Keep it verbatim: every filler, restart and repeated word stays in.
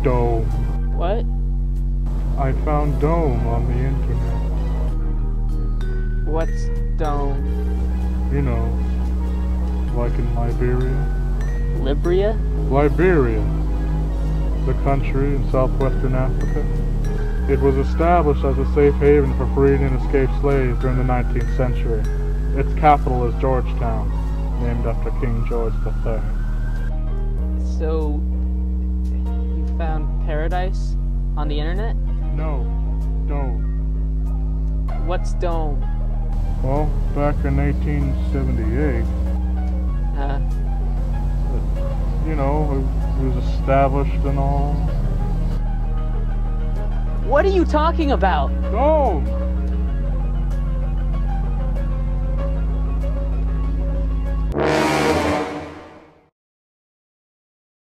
Dome. What? I found Dome on the internet. What's dome? You know, like in Liberia. Libria? Liberia, the country in southwestern Africa. It was established as a safe haven for freed and escaped slaves during the nineteenth century. Its capital is Georgetown, named after King George the Third. So, you found paradise on the internet? No, Dome. What's dome? Well, back in eighteen seventy-eight, Uh, you know, it, it was established and all. what are you talking about? Dome!